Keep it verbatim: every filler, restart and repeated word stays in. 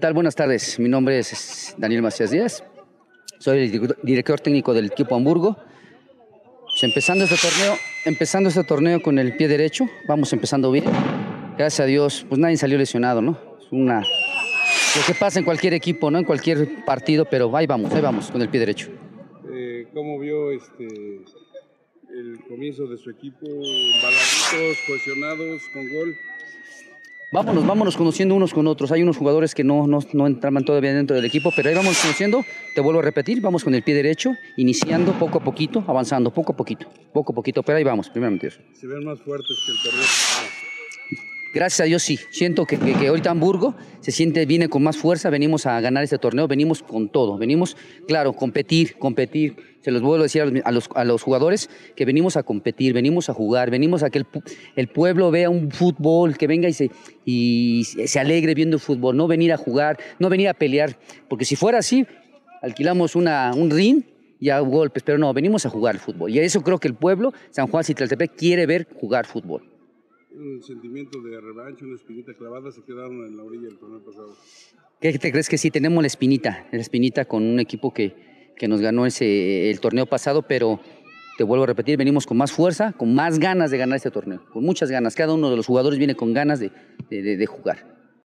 tal? Buenas tardes. Mi nombre es Daniel Macías Díaz. Soy el director técnico del equipo Hamburgo. Pues empezando este torneo, empezando este torneo con el pie derecho, vamos empezando bien. Gracias a Dios, pues nadie salió lesionado, ¿no? Es una lo que pasa en cualquier equipo, ¿no? En cualquier partido, pero ahí vamos, ahí vamos con el pie derecho. Eh, ¿Cómo vio este el comienzo de su equipo? Baladitos, cohesionados, con gol. Vámonos, vámonos conociendo unos con otros. Hay unos jugadores que no, no, no entraban todavía dentro del equipo, pero ahí vamos conociendo. Te vuelvo a repetir, vamos con el pie derecho, iniciando poco a poquito, avanzando poco a poquito, poco a poquito, pero ahí vamos, primeramente eso. Se ven más fuertes que el torneo pasado. Gracias a Dios sí, siento que, que, que ahorita Hamburgo se siente, viene con más fuerza, venimos a ganar este torneo, venimos con todo, venimos, claro, competir, competir, se los vuelvo a decir a los, a los jugadores que venimos a competir, venimos a jugar, venimos a que el, el pueblo vea un fútbol, que venga y se, y se alegre viendo el fútbol, no venir a jugar, no venir a pelear, porque si fuera así, alquilamos una, un ring y a golpes, pero no, venimos a jugar el fútbol, y eso creo que el pueblo, San Juan Citlaltepec, quiere ver jugar fútbol. Un sentimiento de revancha, una espinita clavada, se quedaron en la orilla del torneo pasado. ¿Qué te crees que sí? Tenemos la espinita, la espinita con un equipo que, que nos ganó ese, el torneo pasado, pero te vuelvo a repetir, venimos con más fuerza, con más ganas de ganar este torneo, con muchas ganas. Cada uno de los jugadores viene con ganas de, de, de, de jugar.